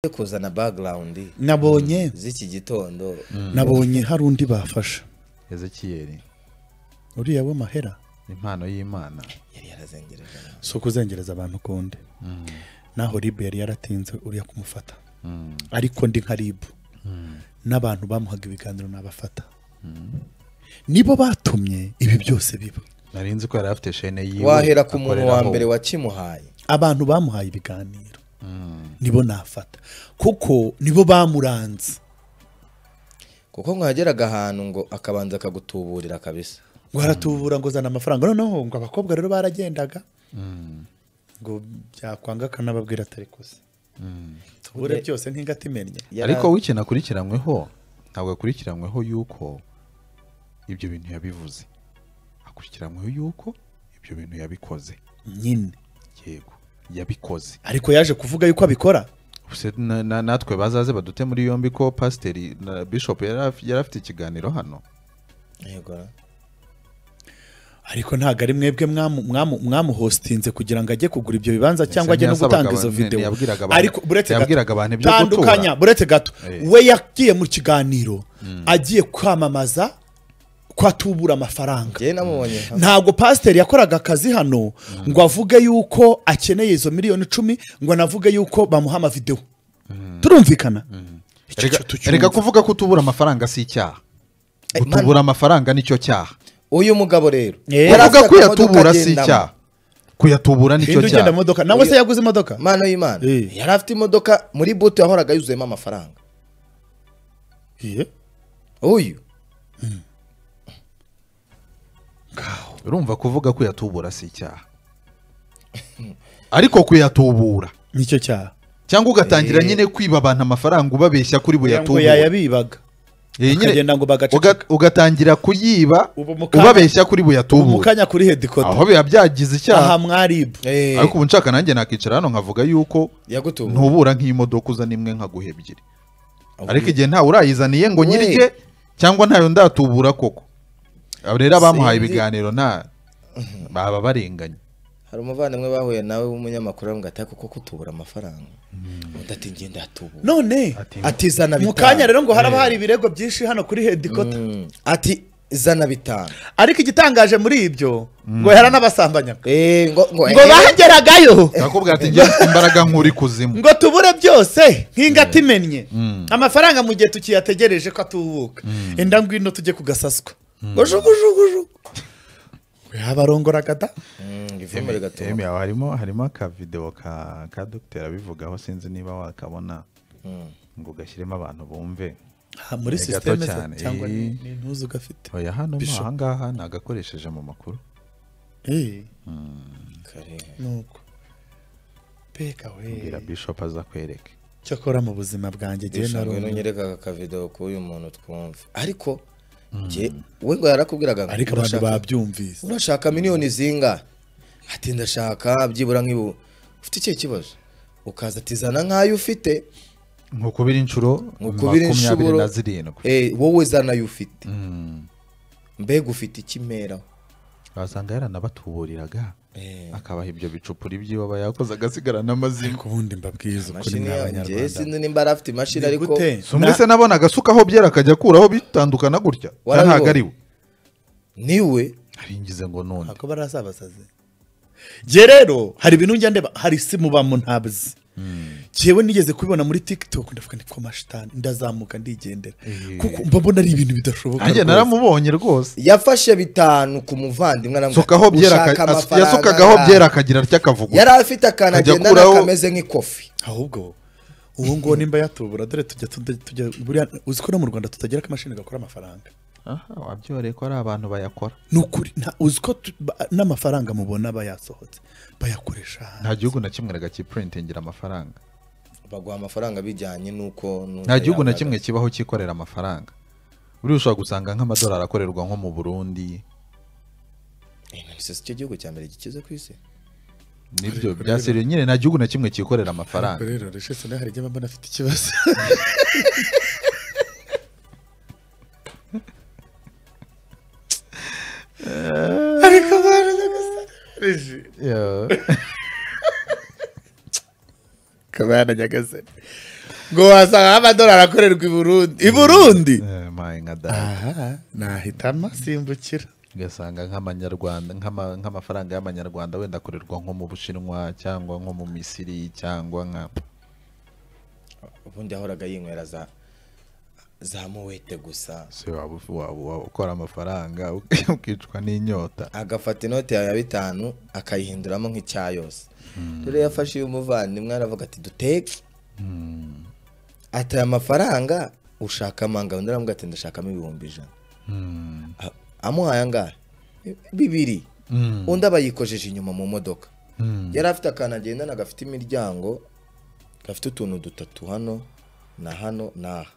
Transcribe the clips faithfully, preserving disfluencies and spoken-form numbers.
kuzana background nabonye z'iki gitondo nabonye hari undi bafasha Ezekiel uriya we mahera impano y'Imana yari yarazengereje so kuzengereza abantu konde naho Ribu yari yaratinze uriya kumufata ariko ndi nka Ribu n'abantu bamuhaga ibiganiro nabafata nibo batumye ibi byose biba narinzi ko yari afite chaîne yiwe wahera ku muntu wa mbere wakimuhaye abantu bamuhaye ibiganiro nibo nafata kuko nibo bamuranze kuko mwageraga ahantu ngo akabanza akagutuburira kabisa ngo haratubura ngo zana amafaranga noneho ngo abakobwa rero baragendaga ngo byakwanga kanababwira atari kose tubure byose nk'ingatimenye ariko wikina kurikiranyweho ntabwo akurikiranyweho yuko ibyo bintu yabivuze akurikiranyweho yuko ibyo bintu yabikoze nyine yego yabikoze ariko yaje kuvuga yuko abikora natwe bazaze badute muri yombi ko pasiteri na bishop yari afite ikiganiro hano yego ariko ntago ari mwebwe mwamuhostinze kugira ngo ajye kugura ibyo bibanza cyangwa ajye no gutanga izo video ariko buretse gato tandukanya buretse gato we yagiye mu kiganiro agiye kwamamaza kwatubura amafaranga ntago pasiteri yakoraga akazi hano ngo avuge yuko akeneye izo miliyoni icumi ngo anavuge yuko bamuha ama video turumvikana reka kuvuga ko utubura amafaranga si icyaha utubura amafaranga nicyo cyaha uyu mugabo rero yaravuga ko yatubura si icyaha kuyatubura nicyo cyaha ugenda modoka nawe se yaguze imodoka mano y'Imana yari afite imodoka muri buto yahoraga yuzuyemo amafaranga iye uyu urumva kuvuga ko yatubura si icyaha ariko kuyatubura nicyo cyaha cyangwa ugatangira nyine kwiba abantu amafaranga ubabeshya kuri buyatubura yayabibaga akagenda ngo bagacika ugatangira kuyiba ubabeshya kuri buyatubura umukanya kuri headquarter aho biya byagize icyaha aha mwaribu ariko ubu nshaka nanjye nakicara hano nkavuga yuko ntubura nk'imodoka uza nimwe nkaguhe ebyiri ariko igihe nta urayizaniye ngo nyirye cyangwa ntayo ndatubura koko abo rero abamuhaye ibiganiro nta baba barenganye hari umuvandimwe bahuye nawe w'umunyamakuru ngo ataka kuko kutubura amafaranga udati ngenda atubura none atizana bitanu mukanya rero ngo haraba hari ibirego byinshi hano kuri headquarter ati zana bitanu ariko igitangaje muri ibyo ngo yara n'abasambanyaga eh ngo ngo bageragayo nakubwira ati ngiye imbaraga nkuri kuzimu ngo tubure byose nk'ingati menye amafaranga mu gihe tukiyategereje ko atubuka enda ngwino tujye kugasaswa gojugujuguju yabarongora kata ivumere gato emi harimo harimo aka video ka ka docteur abivugaho sinzi niba wakabona ngo gashyiremo abantu bumve muri system cyangwa ni ntuzo gafite oya hano ahangaha nagakoresheje mu makuru eh kare nuko peka we ngira bishop aza kwereke cyakora mu buzima bwanjye gihe naro nyereka ka video ko uyu muntu twumve ariko je we ngo yarakubwiraga ariko abantu babyumvise urashaka miliyoni zinga ati ndashaka byibura nk'ibu ufite icyo kibazo ukaza tizana nkayo ufite nko kubira inshuro makumyabiri na zirindwi eh wowe zana yo ufite mbega ufite ikimera basanga yaranabatuburiraga akabaha ibyo bicupura ibyo baba yakoze agasigara n'amazina kubundi mbabwiza uko ni abanyarwanda sinzi nimba arafite imashini ariko sumrise nabona agasukaho byera akajya kuraho bitandukana gutya ntago ari we niwe aringize ngo none ako barasabasaze je rero hari ibintu njya ndeba hari simu bamu ntabzi jewe nigeze kubibona muri TikTok ndavuga ni ko mashitani ndazamuka ndigendera kuko mbabona ari ibintu bidashoboka anje naramubonye rwose yafashe bitanu ku muvandimwe namwe sokaho byera yasukagaho byera akagira ryakavuga yari afite akana agenda nakameze nk'ikofi ahubwo uwo ngo nimba yatubura dore tujya tujya buri uziko no mu Rwanda tutagira ka mashini gakora amafaranga aha wabyoreye ko ari abantu bayakora nukuri uziko n'amafaranga mubona bayasohotse bayakoresha nta gihugu na kimwe rega kiprintingira amafaranga baguha amafaranga bijyanye nuko nta gihugu na kimwe kibaho kikorera amafaranga buri ushobora gusanga nk'amadolari akorerwa nko mu Burundi eh nise cyo gihugu cya mbere gikize ku isi nibyo byasiriye nyine nta gihugu na kimwe kikorera amafaranga rero reshese hari igihe mbona afite ikibazo ariko bana nyagasani yo kabana nyagasani ngo wasanga amadolari akorerwa i Burundi i Burundi eh mai ngada aha nahita masimbukira gasanga nk'amanyarwanda nk'amafaranga y'amanyarwanda wenda akorerwa nko mu Bushinwa cyangwa nko mu Misiri cyangwa nka ubundi ahoraga yinywera za za muwete gusa se waba waba ukora amafaranga ukicwa n'inyota agafata inote ya bitanu akayihinduramo nk'icyayose rero yafashe umuvandimwe aravuga ati duteke ati amafaranga ushaka amanga undi aravuga ati ndashakamo ibihumbi ijana amuhaye angahe bibiri undi abayikojeje inyuma mu modoka yari afite akana agendana gafite imiryango gafite utuntu dutatu hano na hano naha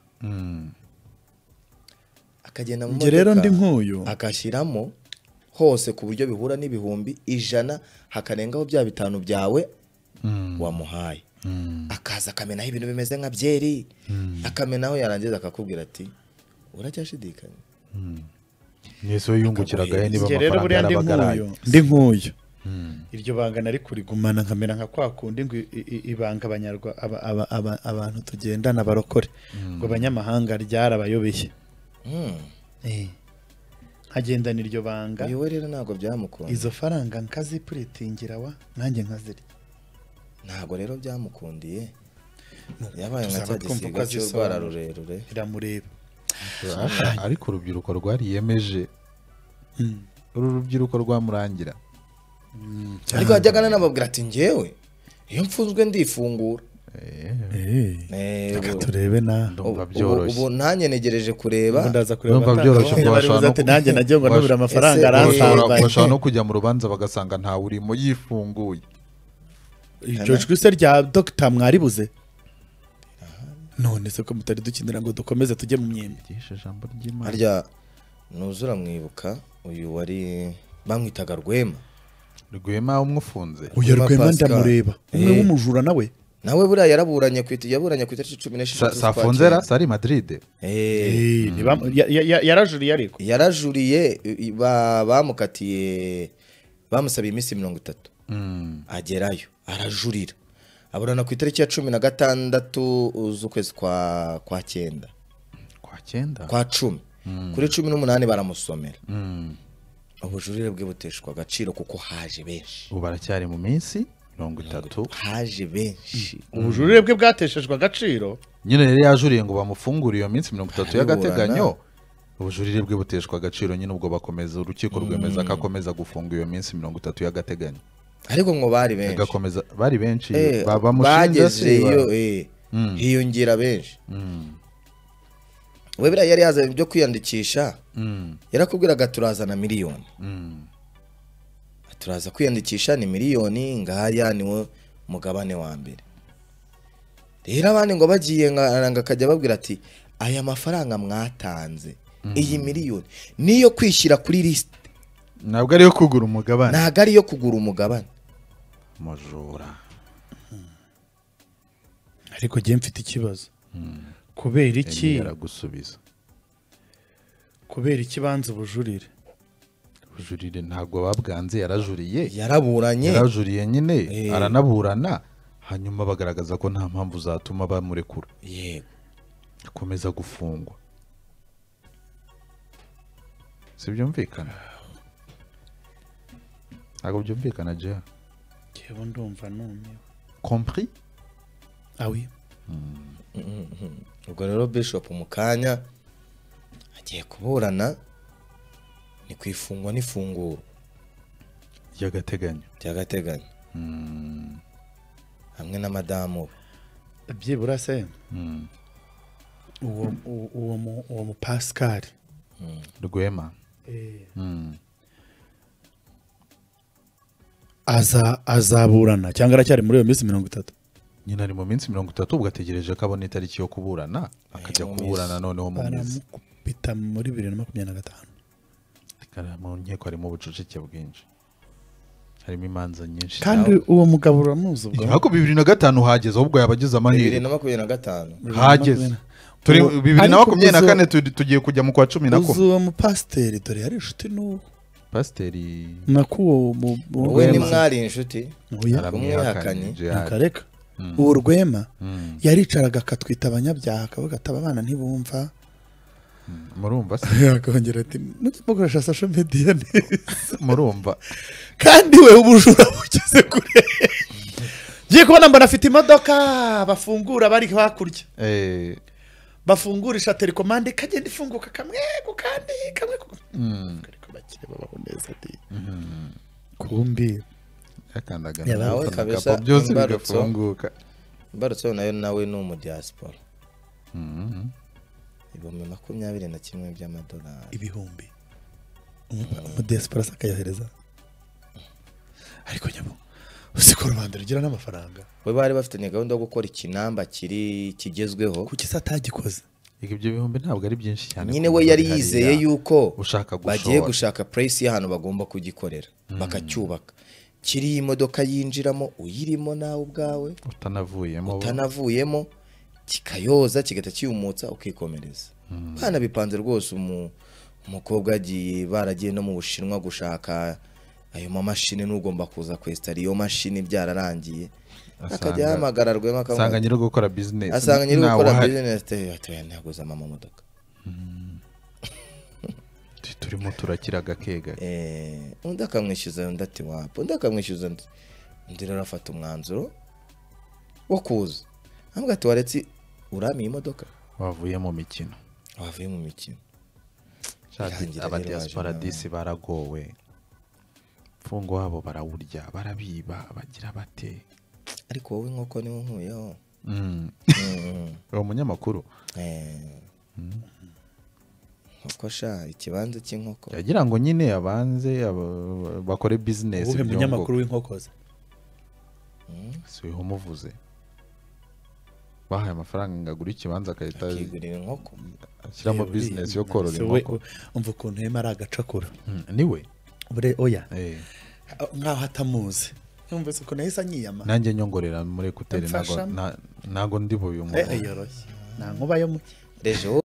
akagenda mu modoka rero ndi nkuyu akashiramo hose ku buryo bihura n'ibihumbi ijana hakarengaho bya bitanu byawe wamuhaye akaza akamenaho ibintu bimeze nka byeri akamenaho yarangiza akakubwira ati uracyashidikanya Yesu yungukiraga he niba amafaranga yarabagaraye ndi nkuyu iryo banga nari kurigumana nkamera nka kwa kundi ngo ibanga abanyarwa abantu tugendana barokore ngo abanyamahanga ryarabayobeye eh agendana iryo banga yewe rero nago byamukunda izo faranga nkazipuritingira wa nanjye nkaziri nago rero byamukundiye yabaye nka cyagisiga cyo rwara rurerure iramureba ariko urubyiruko rwariyemeje uru rubyiruko rwamurangira ariko hajyagana nababwira ati ngewe iyo mfunzwe ndifungura eh turebe na ndumva byoroshye ubu nanjye negereje kureba ndaza kureba ndumva byoroshye ko bashaka nanjye najye ngo nubira amafaranga aransaba bashaka no kujya mu rubanza bagasanga nta urimo yifunguye icyo cyose rya Dr Mwaribuze none se ko mutari dukinira ngo dukomeze tujye mu myembe ijambo ry'Imana harya nuzura mwibuka uyu wari bamwitaga Rwema Rwema umwufunze uyu Rwema ndamureba umwe w'umujura nawe nawe buriya yaraburanye kwita yaburanye ku itariki cumi n'eshatu Safonzera sari Madrid eh yarajuriye ariko yarajuriye bamukatiye bamusabiye iminsi mirongo itatu agerayo arajurira aburana ku itariki ya cumi na gatandatu z'ukwezi kwa kwa cyenda kwa cyenda kwa cumi kuri cumi n'umunani baramusomera ubujurire bwe buteshwa agaciro kuko haje benshi ubu baracyari mu minsi mirongo itatu haje benshi ubujurire bwe bwateshejwe agaciro nyine rero yajuriye ngo bamufungure iyo minsi mirongo itatu y'agateganyo ubujurire bwe buteshwa agaciro nyine ubwo bakomeza urukiko rwemeza ko akomeza gufunga iyo minsi mirongo itatu y'agateganyo ariko ngo bari benshi agakomeza bari benshi bagezeyo eh hiyongera benshi we bira yari yaza byo kwiyandikisha yarakubwiraga turazana miliyoni turaza kwiyandikisha ni miliyoni ngaya niwo mugabane wa mbere rero abandi ngo bagiye ngaranga kajya babwira ati aya mafaranga mwatanze iyi miliyoni niyo kwishyira kuri list ntabwo ari yo kugura umugabane ntabwo ari yo kugura umugabane mujura ariko giye mfite ikibazo kubera iki yaragusubiza kubera iki banze ubujurire ubujurire ntabwo babwanze yarajuriye yaraburanye yarajuriye nyine aranaburana hanyuma bagaragaza ko nta mpamvu zatuma bamurekura yego akomeza gufungwa si byumvikana ntabwo byumvikana je yewe ndumva numiwe compris ah oui ubwo rero Bishop Mukanya agiye kuburana ni kwifungwa n'ifunguro ry'agateganyo ry'agateganyo hamwe na madamu byibura se uwo uwo uwo mu Pascal Rwema eh aza azaburana cyangwa aracyari muri iyo minsi mirongo itatu nyina ari mu minsi mirongo itatu ubwo ategereje ko abona itariki yo kuburana akajya kuburana noneho mu minsi bita muri bibiri na makumyabiri na gatanu kana mu nkeko harimo ubucucike bwinshi harimo imanza nyinshi kandi uwo mugabo uramuzi ubwo nako bibiri na gatanu hageze ahubwo yabagize amahirwe bibiri na makumyabiri na gatanu hageze turi bibiri na makumyabiri na kane tugiye kujya mu kwa cumi na kumwe uwo mu pasiteri dore yari inshuti n'uwo pasiteri nakuwo we ni mwari inshuti aramwihakanye akareka uwo Rwema yaricaraga akatwita abanyabyaha akavuga ati aba bana ntibumva murumva se akongera ati mujye mukoresha social media neza murumva kandi we ubujura bugeze kure giye kubona mbona afite imodoka bafungura bari hakurya eh bafungurisha telekomande kagenda ifunguka kamwe ku kandi kamwe ariko bakire babaho neza ati kumbi yakandaga nawe kabisa byose bigafunguka imbarutso nayo nawe ni umu diaspora ibihumbi makumyabiri na kimwe by'amadolari ibihumbi umu diaspora sakayohereza ariko nyabo usiko rubanda rugira n'amafaranga we bari bafite ni gahunda yo gukora ikinamba kiri kigezweho kuki satagikoze ibyo bihumbi ntabwo ari byinshi cyane nyine we yari yizeye yuko ushaka bagiye gushaka price y'ahantu bagomba kugikorera bakacyubaka kiri imodoka yinjiramo uyirimo nawe ubwawe utanavuyemo utanavuyemo kikayoza kigata cyumutsa ukikomereza bana bipanze rwose umukobwa agiye baragiye no mu Bushinwa gushaka ayo mamashini n'ugomba kuza kwestara iyo mashini byararangiye akajya hamagara Rwema akamwe asanga nyiri gukora business asanga nyiri gukora business atoya ntaguza mama modoka turimo turakira gakega eh undi akamwishyuza undi ati wapo undi akamwishyuza ndira rafata umwanzuro wo kuza ambwa ati waretse urami imodoka wavuye mu mikino wavuye mu mikino aba diaspora disi baragowe fungo wabo barawurya barabiba bagira bate ariko wowe nkoko niwo nkuyeho mm uwo munyamakuru eh nkokosha ikibanza cy'inkoko yagira ngo nyine abanze bakore business uwo munyamakuru w'inkokoza si we umuvuze bahaye amafaranga ngagura ikibanza akahita akigurira inkoko ashyiramo business yo korora inkoko umva ukuntu yema ari agacakura niwe bure oya nkaho hatamuzi numvise ukuntu yahise anyiyama nanjye nyongorera muri ekuteri nago nago ndi buyu umuntu nta nkuba yo mu rejo